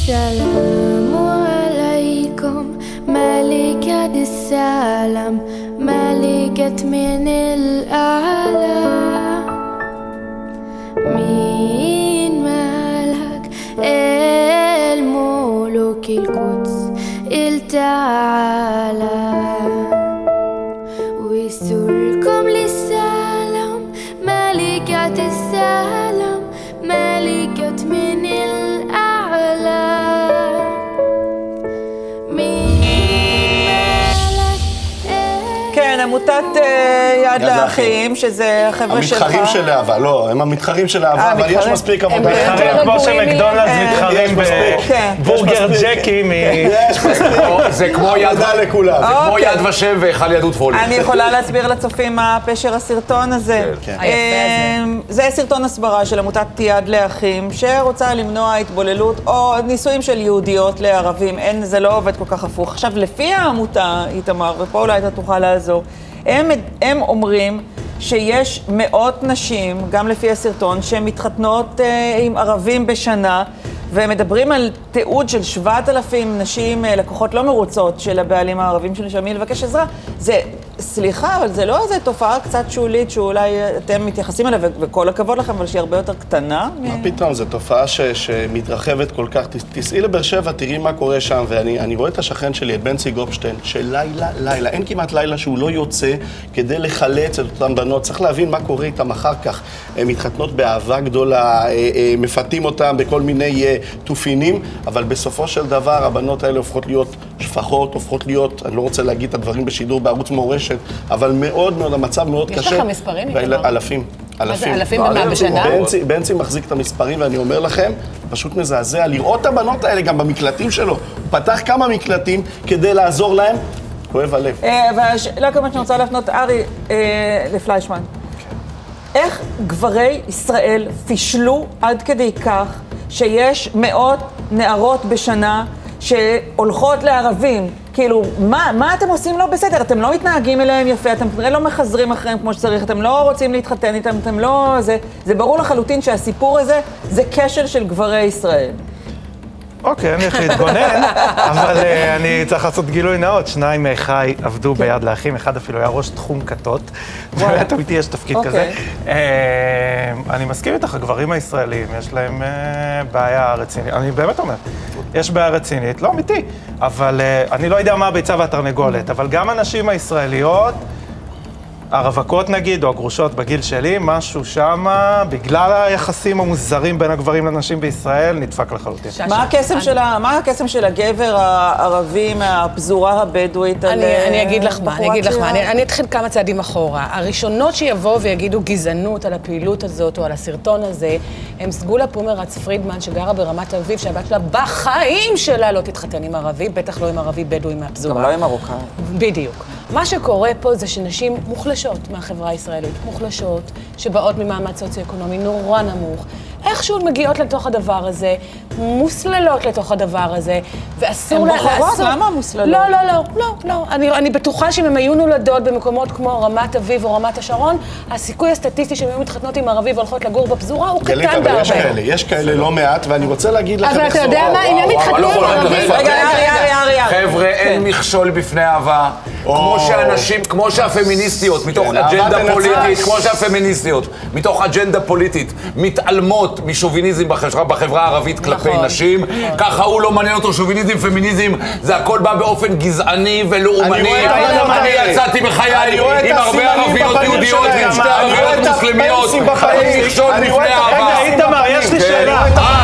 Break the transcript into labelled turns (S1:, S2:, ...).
S1: السلام عليكم ملكة السلام ملكة من الأعلى مين ملك الملوك القدس التعالى ويسركم للسلام ملكة السلام ملكة من الأعلى
S2: כן, עמותת יד לאחים, שזה החבר'ה שלך.
S3: המתחרים של להבה, לא, הם המתחרים של להבה, אבל יש מספיק עבודה.
S4: הם מתחרים כמו שמקדונלדס מתחרים בבורגר ג'קי
S3: יש מספיק.
S5: זה כמו יד ושם והיכל יהדות פולין.
S2: אני יכולה להסביר לצופים מה פשר הסרטון הזה. זה סרטון הסברה של עמותת יד לאחים, שרוצה למנוע התבוללות או נישואים של יהודיות לערבים. זה לא עובד כל כך הפוך. עכשיו, לפי העמותה, איתמר, ופה אולי אתה תוכל לעזור, הם אומרים שיש מאות נשים, גם לפי הסרטון, שמתחתנות עם ערבים בשנה, והם מדברים על תיעוד של 7,000 נשים, לקוחות לא מרוצות של הבעלים הערבים שנשארים לבקש עזרה. זה, סליחה, אבל זה לא איזו תופעה קצת שולית שאולי אתם מתייחסים אליה, וכל הכבוד לכם, אבל שהיא הרבה יותר קטנה.
S3: מה פתאום, זו תופעה שמתרחבת כל כך. תסעי לבאר שבע, תראי מה קורה שם, ואני רואה את השכן שלי, את בנצי גופשטיין, שלילה, אין כמעט לילה שהוא לא יוצא כדי לחלץ את אותם בנות. צריך להבין מה קורה איתם אחר כך. הן מתחתנות באהבה גדולה, מפתים אותם בכל מיני תופינים, אבל בסופו של דבר הבנות האלה הופכות להיות שפחות, הופכות להיות, אני לא רוצה להגיד את הדברים בשידור בערוץ מורשת, אבל מאוד מאוד, המצב מאוד קשה.
S6: יש לך מספרים?
S3: אלפים.
S6: אלפים במה בשנה?
S3: בנצי מחזיק את המספרים, ואני אומר לכם, פשוט מזעזע לראות את הבנות האלה גם במקלטים שלו. הוא פתח כמה מקלטים כדי לעזור להם, כואב הלב.
S2: והשאלה כמובן שאני רוצה להפנות ארי לפליישמן. איך גברי ישראל פישלו עד כדי כך שיש מאות נערות בשנה שהולכות לערבים? כאילו, מה אתם עושים לא בסדר? אתם לא מתנהגים אליהם יפה, אתם כנראה לא מחזרים אחריהם כמו שצריך, אתם לא רוצים להתחתן איתם, אתם לא... זה ברור לחלוטין שהסיפור הזה זה כשל של גברי ישראל.
S4: אוקיי, אני איך להתגונן, אבל אני צריך לעשות גילוי נאות. 2 מאחיי עבדו ביד לאחים, אחד אפילו היה ראש תחום כתות, באמת אמיתי יש תפקיד כזה. אני מסכים איתך, הגברים הישראלים, יש להם בעיה רצינית, אני באמת אומר, יש בעיה רצינית, לא אמיתי, אבל אני לא יודע מה הביצה והתרנגולת, אבל גם הנשים הישראליות, הרווקות נגיד, או הגרושות בגיל שלי, משהו שמה, בגלל היחסים המוזרים בין הגברים לנשים בישראל, נדפק לחלוטין.
S2: מה הקסם של הגבר הערבי מהפזורה הבדואית על...
S6: אני אגיד לך מה, אני אתחיל כמה צעדים אחורה. הראשונות שיבואו ויגידו גזענות על הפעילות הזאת או על הסרטון הזה, הם סגולה פומרץ פרידמן שגרה ברמת אביב, שהבת שלה בחיים שלה לא תתחתן עם ערבי, בטח לא עם ערבי בדואי מהפזורה.
S2: גם לא עם מרוקאי.
S6: בדיוק. מה שקורה פה זה שנשים מוחלשות מהחברה הישראלית, מוחלשות, שבאות ממעמד סוציו-אקונומי נורא נמוך, איכשהו מגיעות לתוך הדבר הזה, מוסללות לתוך הדבר הזה, ואסור
S2: הן בוחרות? למה מוסללות?
S6: לא. אני בטוחה שאם הם היו נולדות במקומות כמו רמת אביב או רמת השרון, הסיכוי הסטטיסטי שהם היו מתחתנות עם ערבי והולכות לגור בפזורה הוא קטן בהרבה.
S3: יש כאלה לא מעט, ואני רוצה להגיד לכם...
S6: אבל אתה יודע מה, אם הם מתחתנו עם ערבי...
S5: חבר'ה, אין מכשול בפני אהבה. כמו שהפמיניסטיות, מתוך אג'נדה פוליטית, מתוך אג'נדה פוליטית, מתעלמות משוביניזם בחברה הערבית כלפי נשים, ככה הוא לא מעניין אותו שוביניזם, פמיניזם, זה הכל בא באופן גזעני ולאומני. אני יצאתי בחיי עם הרבה ערביות יהודיות ועם 2 ערביות מוסלמיות, אין מכשול בפני אהבה.
S4: רגע, איתמר, יש לי שאלה.